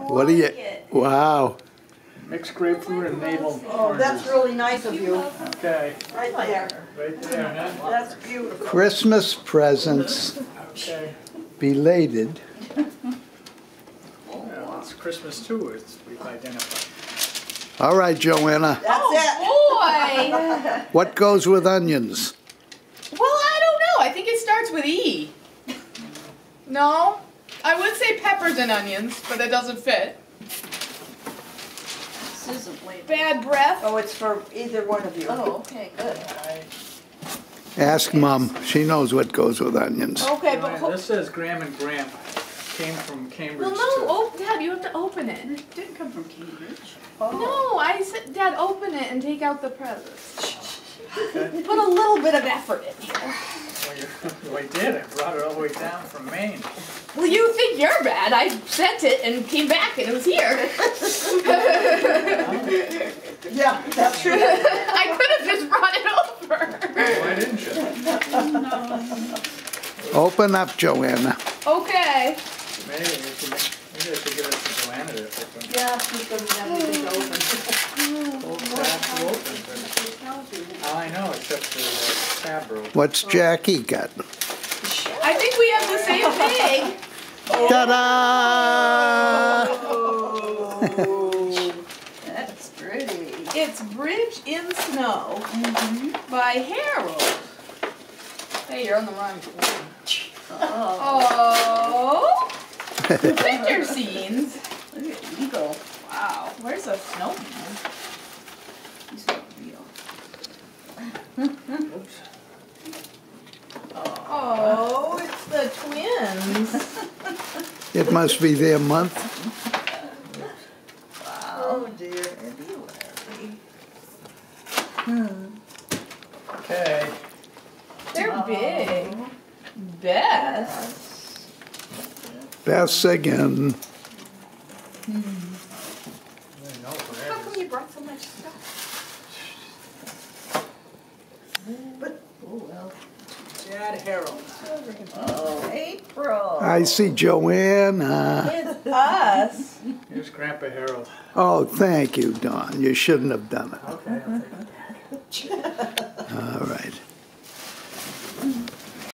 What do you? Wow. Mixed grapefruit and maple. Oh, that's really nice of you. Okay. Right there. Right there, huh? That's beautiful. Christmas presents. Okay. Belated. Well, it's Christmas too, we've identified. All right, Joanna. That's it. Boy! What goes with onions? Well, I don't know. I think it starts with E. No? I would say peppers and onions, but that doesn't fit. This isn't labeled. Bad breath. Oh, it's for either one of you. Oh, okay, good. Ask Mom. She knows what goes with onions. Okay, but This says Graham and Graham. Came from Cambridge. well, no. Oh, Dad, you have to open it. It didn't come from Cambridge. No, I said, Dad, open it and take out the presents. Put a little bit of effort in here. Well, I did. I brought it all the way down from Maine. Well, you think you're bad. I sent it and came back and it was here. Yeah, that's true. I could have just brought it over. Why didn't you? Open up, Joanna. Okay. Maybe I should give it to Joanna to open. Yeah, she's going to have everything open. Whole tab open. All I know except the tab broke. What's Jackie got? I think we have the same thing. Ta-da! Oh, That's pretty. It's Bridge in Snow by Harold. Hey, you're on the wrong one. Oh. Winter scenes. Look at Eagle. Wow. Where's a snowman? He's not real. Oops. Oh, it's the twins. It must be their month. oh dear. Okay. They're big. Beth. Best again. How come you brought so much stuff? Oh, well. Dad Harold. Oh, April. I see Joanna. It's us. Here's Grandpa Harold. Oh, thank you, Dawn. You shouldn't have done it. Okay, I'll take it. All right.